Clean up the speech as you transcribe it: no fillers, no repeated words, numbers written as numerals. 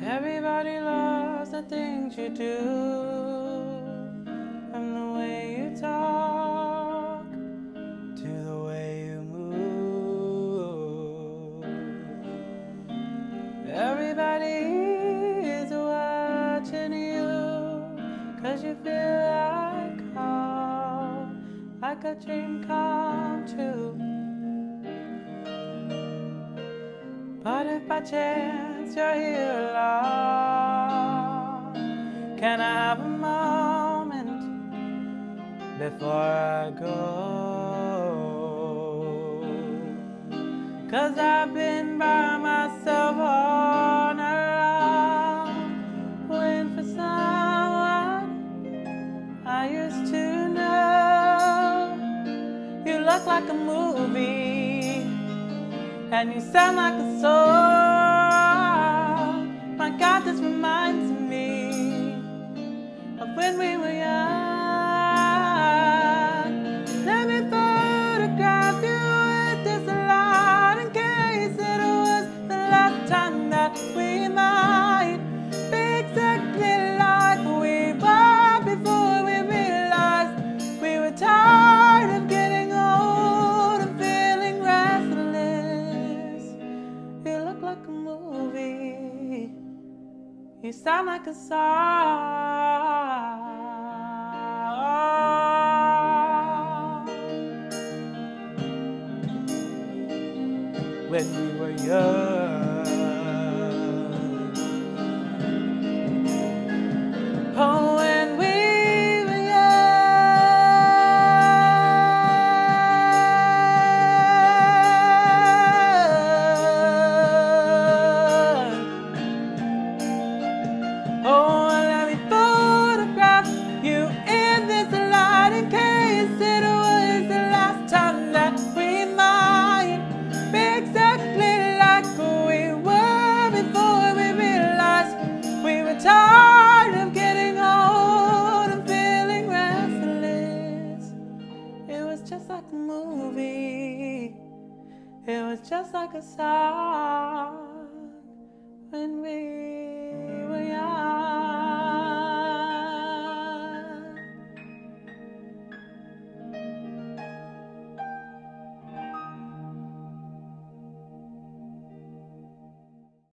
Everybody loves the things you do, from the way you talk to the way you move. Everybody is watching you, 'cause you feel like a dream come true. But if by chance you're here alone, can I have a moment before I go? 'Cause I've been by myself all night long, waiting for someone I used to know. You look like a movie, and you sound like a song. My God, this reminds me of when we were young. Let me photograph you with this light, in case it was the last time that we might be exactly like we were before we realized we were tired of getting old and feeling restless. You look like a movie, you sound like a song. When we were young, oh, when we were young. Oh, let me photograph you in this light, in case it was the last time that we might be exactly like we were before we realized we were tired of getting old and feeling restless. It was just like a movie, it was just like a song.